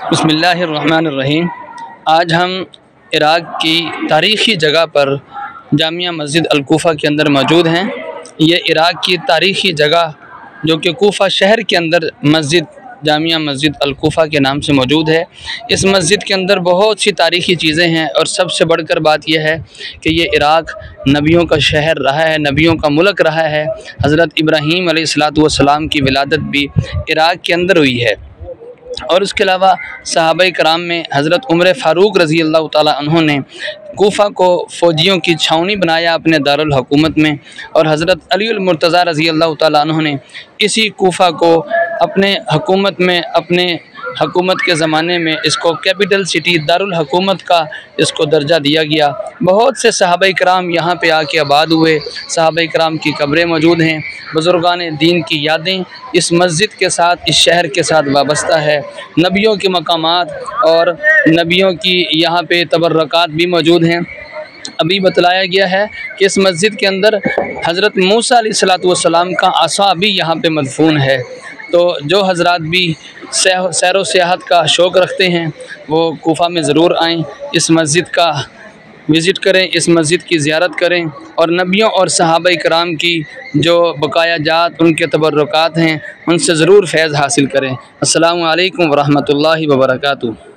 बिस्मिल्लाहिर्रहमानिर्रहीम। आज हम इराक़ की तारीख़ी जगह पर जामिया मस्जिद अल-कूफ़ा के अंदर मौजूद हैं। ये इराक़ की तारीख़ी जगह जो कि कूफ़ा शहर के अंदर मस्जिद जामिया मस्जिद अल-कूफ़ा के नाम से मौजूद है। इस मस्जिद के अंदर बहुत सी तारीख़ी चीज़ें हैं और सबसे बढ़कर बात यह है कि ये इराक़ नबियों का शहर रहा है, नबियों का मुल्क रहा है। हज़रत इब्राहीम अलैहिस्सलातु वस्सलाम की विलादत भी इराक़ के अंदर हुई है। और उसके अलावा सहाबाए कराम में हज़रत उमर फ़ारूक रज़ी अल्लाह ताला अन्हु ने कूफ़ा को फ़ौजियों की छावनी बनाया अपने दारुल हुकूमत में, और हज़रत अली मुर्तज़ा रज़ी अल्लाह ताला अन्हु ने इसी कूफ़ा को अपने हुकूमत में, अपने हुकूमत के ज़माने में इसको कैपिटल सिटी दारुल हुकूमत का इसको दर्जा दिया गया। बहुत से सहाबाए कराम यहाँ पे आके आबाद हुए। सहाबाए कराम की कब्रें मौजूद हैं। बुज़ुर्गान दीन की यादें इस मस्जिद के साथ, इस शहर के साथ वाबस्ता है। नबियों के मकामात और नबियों की यहाँ पे तबर्रुकात भी मौजूद हैं। अभी बतलाया गया है कि इस मस्जिद के अंदर हज़रत मूसा अलैहिस्सलातु वस्सलाम का असा भी यहाँ पे मदफून है। तो जो हज़रात भी सैर व सियाहत का शौक़ रखते हैं वो कूफ़ा में ज़रूर आएँ, इस मस्जिद का विज़िट करें, इस मस्जिद की ज़ियारत करें और नबियों और सहाबाए कराम की जो बकाया जात, उनके तबर्रुकात हैं, उनसे ज़रूर फैज़ हासिल करें। अस्सलामु अलैकुम व रहमतुल्लाहि व बरकातुहू।